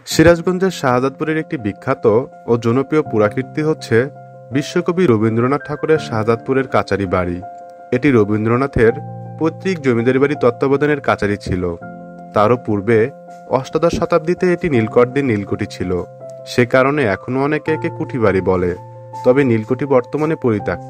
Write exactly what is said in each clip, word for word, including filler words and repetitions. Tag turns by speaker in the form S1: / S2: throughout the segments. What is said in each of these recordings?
S1: সিরাজগঞ্জের শাহজাদপুরের একটি বিখ্যাত ও জনপ্রিয় পুরাকীর্তি হচ্ছে বিশ্বকবি রবীন্দ্রনাথ ঠাকুরের শাহজাদপুরের কাচারি বাড়ি। এটি রবীন্দ্রনাথের পৈতৃক জমিদারি বাড়ি তত্ত্বাবধানের কাচারি ছিল। তারও পূর্বে অষ্টাদশ শতাব্দীতে এটি নীলকরদের নীলকুঠি ছিল। সে কারণে এখনও অনেকে একে কুঠিবাড়ি বলে, তবে নীলকুঠি বর্তমানে পরিত্যক্ত।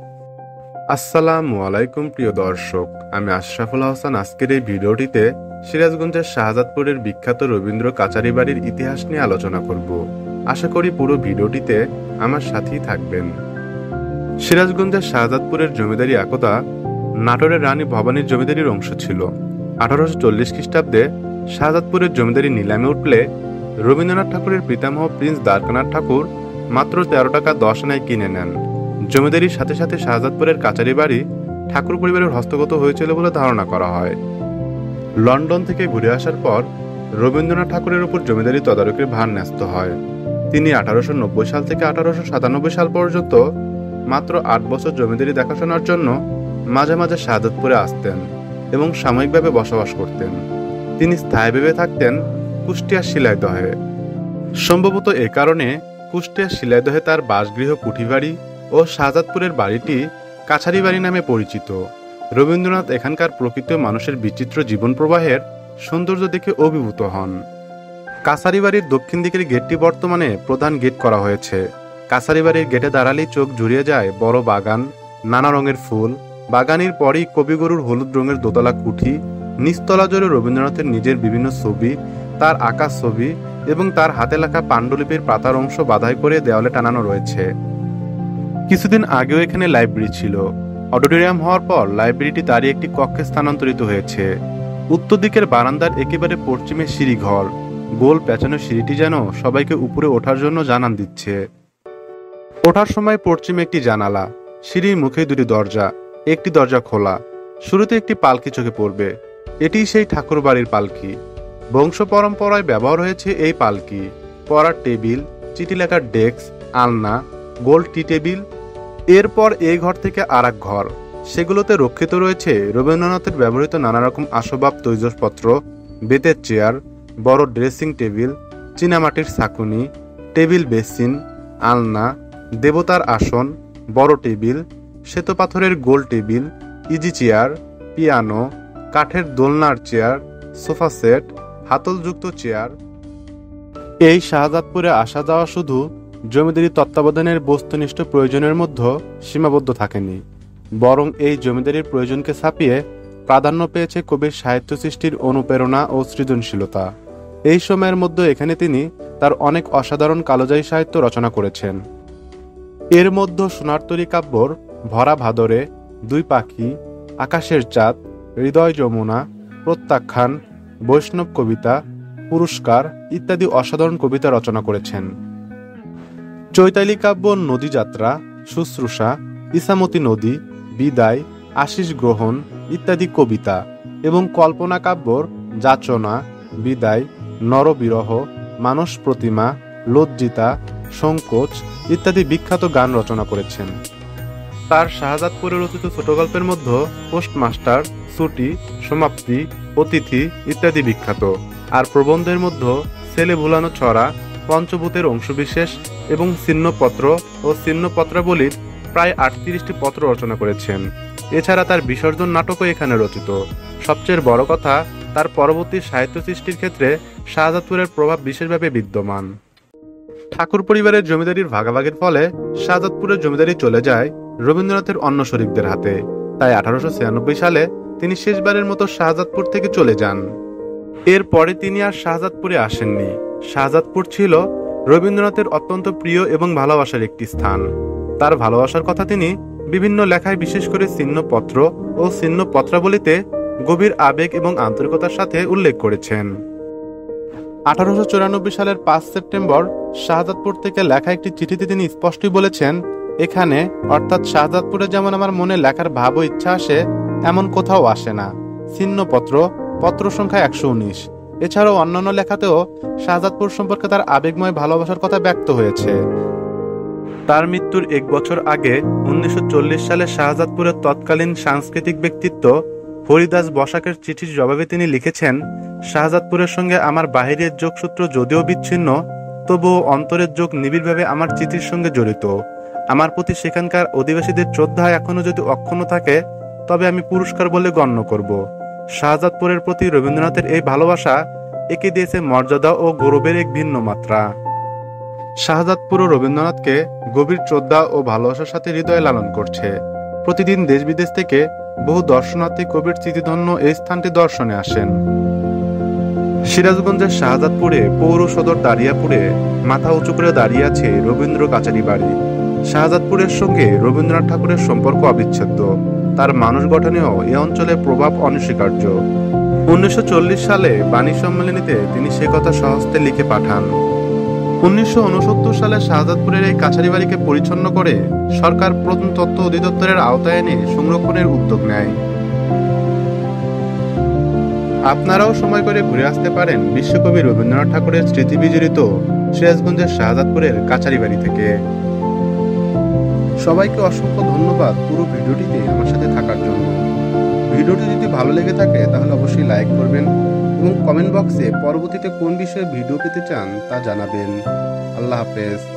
S1: আসসালামু আলাইকুম প্রিয় দর্শক, আমি আশরাফুল হাসান। আজকের এই ভিডিওটিতে সিরাজগঞ্জের শাহজাদপুরের বিখ্যাত রবীন্দ্র কাচারি বাড়ির ইতিহাস নিয়ে আলোচনা করব। আশা করি পুরো ভিডিওটিতে আমার সাথেই থাকবেন। সিরাজগঞ্জের শাহজাদপুরের জমিদারি একদা নাটোরের রানী ভবানীর জমিদারির অংশ ছিল। আঠারোশো চল্লিশ খ্রিস্টাব্দে শাহজাদপুরের জমিদারি নিলামে উঠলে রবীন্দ্রনাথ ঠাকুরের পিতামহ প্রিন্স দ্বারকানাথ ঠাকুর মাত্র তেরো টাকা দশ আনায় কিনে নেন। জমিদারির সাথে সাথে শাহজাদপুরের কাচারি বাড়ি ঠাকুর পরিবারের হস্তগত হয়েছিল বলে ধারণা করা হয়। লন্ডন থেকে ঘুরে আসার পর রবীন্দ্রনাথ ঠাকুরের উপর জমিদারি তদারকির ভার ন্যস্ত হয়। তিনি আঠারোশো নব্বই সাল থেকে আঠারোশো সাতানব্বই সাল পর্যন্ত মাত্র আট বছর জমিদারি দেখাশোনার জন্য মাঝে মাঝে শাহজাদপুরে আসতেন এবং সাময়িকভাবে বসবাস করতেন। তিনি স্থায়ীভাবে থাকতেন কুষ্টিয়ার শিলাইদহে। সম্ভবত এ কারণে কুষ্টিয়ার শিলাইদহে তার বাসগৃহ কুঠিবাড়ি ও শাহজাদপুরের বাড়িটি কাছারি বাড়ি নামে পরিচিত। রবীন্দ্রনাথ এখানকার প্রকৃত মানুষের বিচিত্র জীবন প্রবাহের সৌন্দর্য দেখে অভিভূত হন। কাছারি বাড়ির দক্ষিণ দিকের গেটটি বর্তমানে প্রধান গেট করা হয়েছে। কাছারি বাড়ির গেটে দাঁড়ালেই চোখ জুড়িয়ে যায় বড় বাগান, নানা রঙের ফুল। বাগানের পরেই কবিগুরুর হলুদ রঙের দোতলা কুঠি, নিচতলা জুড়ে রবীন্দ্রনাথের নিজের বিভিন্ন ছবি, তার আঁকা ছবি এবং তার হাতে লেখা পাণ্ডুলিপির পাতার অংশ বাধাই করে দেওয়ালে টানানো রয়েছে। কিছুদিন আগেও এখানে লাইব্রেরি ছিল। অডিটোরিয়াম হওয়ার পর লাইব্রেরিটি তারই একটি কক্ষে স্থানান্তরিত হয়েছে। উত্তর দিকের বারান্দার একেবারে পশ্চিমে সিঁড়িঘর। গোল পেঁচানো সিঁড়িটি যেন সবাইকে উপরে ওঠার জন্য জানান দিচ্ছে। ওঠার সময় পশ্চিমে একটি জানালা, সিঁড়ির মুখে দুটি দরজা, একটি দরজা খোলা। শুরুতে একটি পালকি চোখে পড়বে। এটি সেই ঠাকুর বাড়ির পালকি। বংশ পরম্পরায় ব্যবহার হয়েছে এই পালকি। পড়ার টেবিল, চিঠি লেখার ডেস্ক, আলনা, গোল টি টেবিল। এরপর এই ঘর থেকে আর এক ঘর, সেগুলোতে রক্ষিত রয়েছে রবীন্দ্রনাথের ব্যবহৃত নানা রকম আসবাব, তৈজসপত্র, বেতের চেয়ার, বড় ড্রেসিং টেবিল, চীনামাটির ছাঁকুনি, টেবিল বেসিন, আলনা, দেবতার আসন, বড় টেবিল, শ্বেতপাথরের গোল টেবিল, ইজি চেয়ার, পিয়ানো, কাঠের দোলনার চেয়ার, সোফা সেট, হাতলযুক্ত চেয়ার। এই শাহজাদপুরে আসা যাওয়া শুধু জমিদারি তত্ত্বাবধানের বস্তুনিষ্ঠ প্রয়োজনের মধ্যে সীমাবদ্ধ থাকেনি, বরং এই জমিদারির প্রয়োজনকে ছাপিয়ে প্রাধান্য পেয়েছে কবির সাহিত্য সৃষ্টির অনুপ্রেরণা ও সৃজনশীলতা। এই সময়ের মধ্যে এখানে তিনি তার অনেক অসাধারণ কালোজায়ী সাহিত্য রচনা করেছেন। এর মধ্যে সোনারতরী কাব্যর ভরা ভাদরে, দুই পাখি, আকাশের চাঁদ, হৃদয় যমুনা, প্রত্যাখ্যান, বৈষ্ণব কবিতা, পুরস্কার ইত্যাদি অসাধারণ কবিতা রচনা করেছেন। চৈতালি কাব্য নদী যাত্রা, শুশ্রূষা, ইসামতি নদী, বিদায়, আশিস গ্রহণ ইত্যাদি কবিতা এবং কল্পনা কাব্যর যাচনা, বিদায়, নরবিরহ, মানস প্রতিমা, লজ্জিতা, সংকোচ ইত্যাদি বিখ্যাত গান রচনা করেছেন। তার শাহজাদপুরে রচিত ছোট গল্পের মধ্যে পোস্টমাস্টার, ছুটি, সমাপ্তি, অতিথি ইত্যাদি বিখ্যাত। আর প্রবন্ধের মধ্যে ছেলে ভুলানো ছড়া, পঞ্চভূতের অংশবিশেষ এবং ছিন্নপত্র ও ছিন্নপত্রাবলীর প্রায় আটত্রিশটি পত্র রচনা করেছেন। এছাড়া তার বিসর্জন নাটকও এখানে রচিত। সবচেয়ে বড় কথা, তার পরবর্তী সাহিত্য সৃষ্টির ক্ষেত্রে শাহজাদপুরের প্রভাব বিশেষভাবে বিদ্যমান। ঠাকুর পরিবারের জমিদারির ভাগাভাগির ফলে শাহজাদপুরের জমিদারি চলে যায় রবীন্দ্রনাথের অন্য শরিকদের হাতে। তাই আঠারোশো ছিয়ানব্বই সালে তিনি শেষবারের মতো শাহজাদপুর থেকে চলে যান। এরপরে তিনি আর শাহজাদপুরে আসেননি। শাহজাদপুর ছিল রবীন্দ্রনাথের অত্যন্ত প্রিয় এবং ভালোবাসার একটি স্থান। তার ভালোবাসার কথা তিনি বিভিন্ন লেখায়, বিশেষ করে ছিন্নপত্র ও ছিন্নপত্রাবলীতে গভীর আবেগ এবং আন্তরিকতার সাথে উল্লেখ করেছেন। আঠারোশো চুরানব্বই সালের পাঁচ সেপ্টেম্বর শাহজাদপুর থেকে লেখা একটি চিঠিতে তিনি স্পষ্টই বলেছেন, এখানে অর্থাৎ শাহজাদপুরে যেমন আমার মনে লেখার ভাব ও ইচ্ছা আসে, এমন কোথাও আসে না। ছিন্নপত্র, পত্র সংখ্যা একশো উনিশ। এছাড়াও অন্যান্য লেখাতেও শাহজাদপুর সম্পর্কে তার আবেগময় ভালোবাসার কথা ব্যক্ত হয়েছে। তার মৃত্যুর এক বছর আগে উনিশশো চল্লিশ সালে শাহজাদপুরের তৎকালীন সাংস্কৃতিক ব্যক্তিত্ব হরিদাস বসাকের চিঠির জবাবে তিনি লিখেছেন, শাহজাদপুরের সঙ্গে আমার বাহিরের যোগসূত্র যদিও বিচ্ছিন্ন, তবুও অন্তরের যোগ নিবিড়ভাবে আমার চিঠির সঙ্গে জড়িত। আমার প্রতি সেখানকার অধিবাসীদের শ্রদ্ধা এখনো যদি অক্ষুণ্ণ থাকে, তবে আমি পুরস্কার বলে গণ্য করব। শাহজাদপুরের প্রতি রবীন্দ্রনাথের এই ভালোবাসা একে দিয়েছে মর্যাদা ও গৌরবের এক ভিন্ন মাত্রা। শাহজাদপুর রবীন্দ্রনাথকে গভীর শ্রদ্ধা ও ভালোবাসার সাথে হৃদয়ে লালন করছে। প্রতিদিন দেশ বিদেশ থেকে বহু দর্শনার্থী কবির স্মৃতিধন্য এই স্থানটি দর্শনে আসেন। সিরাজগঞ্জের শাহজাদপুরে পৌর সদর দারিয়াপুরে মাথা উঁচু করে দাঁড়িয়ে আছে রবীন্দ্র কাচারি বাড়ি। শাহজাদপুরের সঙ্গে রবীন্দ্রনাথ ঠাকুরের সম্পর্ক অবিচ্ছেদ্য। তার মানুষ গঠনেও এ অঞ্চলের প্রভাব অনস্বীকার্য। উনিশশো চল্লিশ সালে বাণী সম্মেলনীতে তিনি সে কথা স্বহস্তে লিখে পাঠান। উনিশশো উনসত্তর সালে শাহজাদপুরের এই কাছারি বাড়িকে পরিচ্ছন্ন করে সরকার প্রত্নতত্ত্ব অধিদপ্তরের আওতায় এনে সংরক্ষণের উদ্যোগ নেয়। আপনারাও সময় করে ঘুরে আসতে পারেন বিশ্বকবি রবীন্দ্রনাথ ঠাকুরের স্মৃতি বিজড়িত সিরাজগঞ্জের শাহজাদপুরের কাছারি বাড়ি থেকে। সবাইকে অসংখ্য ধন্যবাদ পুরো ভিডিওটিতে আমার সাথে থাকার জন্য। ভিডিওটি যদি ভালো লেগে থাকে তাহলে অবশ্যই লাইক করবেন এবং কমেন্ট বক্সে পরবর্তীতে কোন বিষয়ে ভিডিও পেতে চান তা জানাবেন। আল্লাহ হাফেজ।